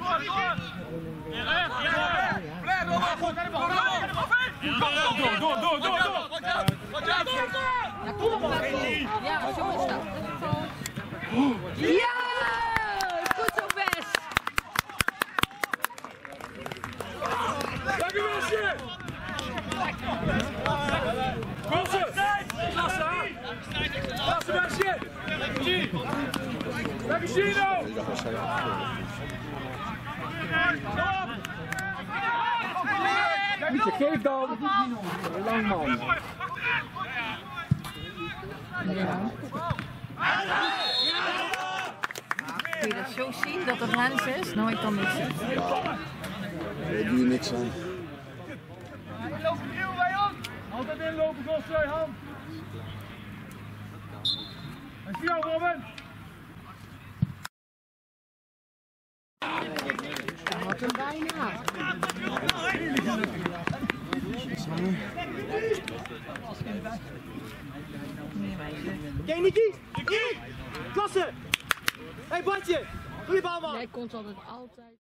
Ja, goed zo best. Lekker Wilsje! Wilsje! Klasse! Klasse Wilsje! Lekker Gino! Mietje, geef dan! Lang man! Kun je dat zo zien dat het Hans is? Nou, ik kan niks zien. Daar doe je niks aan. Altijd inlopen zoals jij, Han! En voor jou, Robin! Wat een bijna. Kijk, Niki! Klasse! Hé, Bartje! Goeie bal, man! Jij komt altijd.